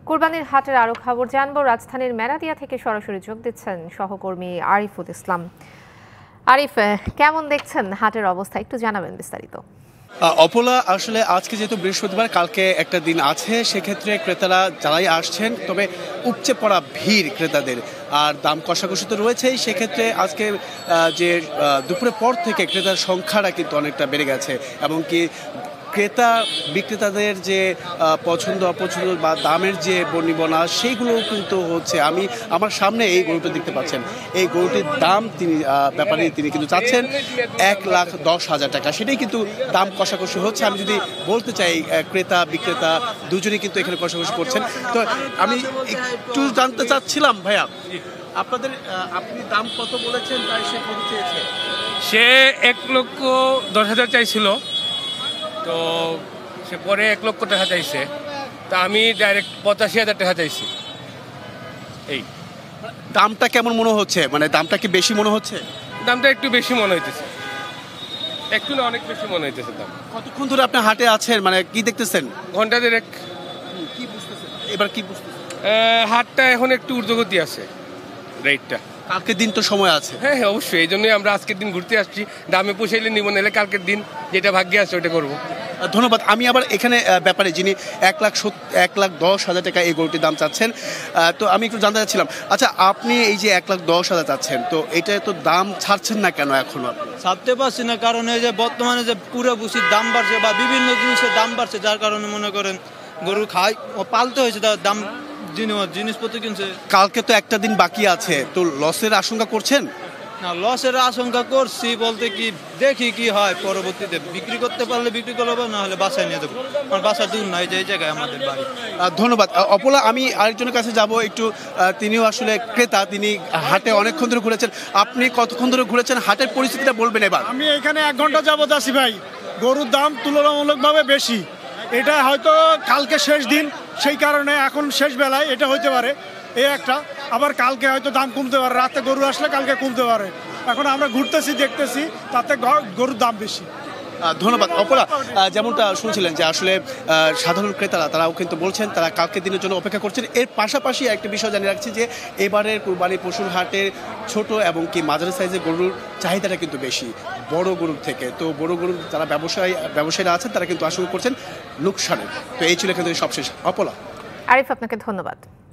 কুরবানির হাটের আরো খবর জানবো। রাজধানীর মেরাদিয়া থেকে সরাসরি যোগ দিচ্ছেন সহকর্মী আরিফুল ইসলাম। আরিফ, কেমন দেখছেন হাটের অবস্থা, একটু জানাবেন বিস্তারিত। অপলা, আসলে আজকে যেহেতু বৃহস্পতিবার, কালকে একটা দিন আছে, সেক্ষেত্রে ক্রেতারা যারাই আসছেন, তবে উপচে পড়া ভিড় ক্রেতাদের, আর দাম কষাকষি তো রয়েছেই। সেক্ষেত্রে আজকে যে দুপুরের পর থেকে ক্রেতার সংখ্যাটা কিন্তু অনেকটা বেড়ে গেছে, এমনকি ক্রেতা বিক্রেতাদের যে পছন্দ অপছন্দ বা দামের যে বর্ণিবনা সেইগুলোও কিন্তু হচ্ছে। আমি আমার সামনে এই গরুটা দেখতে পাচ্ছেন, এই গরুটির দাম ব্যাপারে তিনি কিন্তু চাচ্ছেন 1,10,000 টাকা। সেটাই কিন্তু দাম কষাকষি হচ্ছে। আমি যদি বলতে চাই, ক্রেতা বিক্রেতা দুজনেই কিন্তু এখানে কষাকষি করছেন। তো আমি একটু জানতে চাচ্ছিলাম ভাইয়া, আপনি দাম কত বলেছেন, তাই সে কত চেয়েছে? সে 1,10,000 চাইছিল, তো সে পরে 1,00,000 টাকা চাইছে, তা আমি ডাইরেক্ট 85,000 টাকা চাইছি। এই দামটা কেমন মনে হচ্ছে? মানে দামটা কি বেশি মনে হচ্ছে? দামটা একটু বেশি মনে হইতেছে, একটু না অনেক বেশি মনে হইতেছে দাম। কতক্ষণ ধরে আপনি হাটে আছেন, মানে কি দেখতেছেন? ঘন্টা দেড়েক। কি বুঝতেছেন এবার, কি বুঝতেছেন? হাটটা এখন একটু ঊর্ধ্বগতি আছে রেটটা। কালকের দিন তো সময় আছে। হ্যাঁ হ্যাঁ, অবশ্যই, এই জন্যই আমরা আজকের দিন ঘুরতে আসছি। দামে পোষাইলে নিব, নাহলে কালকের দিন যেটা ভাগ্যে আছে ওইটা করবো। ধন্যবাদ। আমি আবার এখানে ব্যাপারে যিনি 1,10,000 টাকা এই গরুটির দাম চাচ্ছেন, তো আমি একটু জানতে চাচ্ছিলাম, আচ্ছা আপনি এই যে 1,10,000 চাচ্ছেন, তো এটা তো দাম ছাড়ছেন না কেন এখনো? ছাড়তে পারছি না কারণ এই যে বর্তমানে যে পুরো ভুসির দাম বাড়ছে বা বিভিন্ন জিনিসের দাম বাড়ছে, যার কারণে মনে করেন গরু খাই পালতে হয়েছে, তার দাম জিনিসপত্র কিনছে। কালকে তো একটা দিন বাকি আছে, তো লসের আশঙ্কা করছেন? না, লসের আশঙ্কা করছি বলতে কি, দেখি কি হয় পরবর্তীতে। বিক্রি করতে পারলে বিক্রি করবো, না হলে বাসায় নিয়ে যাবো। আমার বাসা দূর নয়, যে এই জায়গায় আমাদের বাড়ি। ধন্যবাদ। অপলা, আমি আরেকজনের কাছে যাব একটু। তিনিও আসলে ক্রেতা, তিনি হাটে অনেকক্ষণ ধরে ঘুরেছেন। আপনি কতক্ষণ ধরে ঘুরেছেন, হাটের পরিস্থিতিটা বলবেন এবার। আমি এখানে 1 ঘন্টা যাবত আছি ভাই। গরুর দাম তুলনামূলকভাবে বেশি। এটা হয়তো কালকে শেষ দিন, সেই কারণে এখন শেষ বেলায় এটা হইতে পারে। এই একটা, আবার কালকে হয়তো দাম কমতে পারে, রাতে গরু আসলে কালকে কমতে পারে। এখন আমরা ঘুরতেছি, দেখতেছি, তাতে গরুর দাম বেশি। ধন্যবাদ। অপরা, যেমনটা শুনছিলেন যে আসলে সাধারণ ক্রেতারা তারাও কিন্তু বলছেন তারা কালকের দিনের জন্য অপেক্ষা করছেন। এর পাশাপাশি একটা বিষয় জানিয়ে রাখছি যে এবারের কুরবানি পশুর হাটের ছোট এবং কি মাঝারি সাইজের গরুর চাহিদাটা কিন্তু বেশি বড় গরুর থেকে। তো বড় গরুর যারা ব্যবসায়ীরা আছেন তারা কিন্তু আশঙ্কা করছেন লোকসানের। তো এই ছিল এখান থেকে সবশেষ। অপলা। আরিফ, আপনাকে ধন্যবাদ।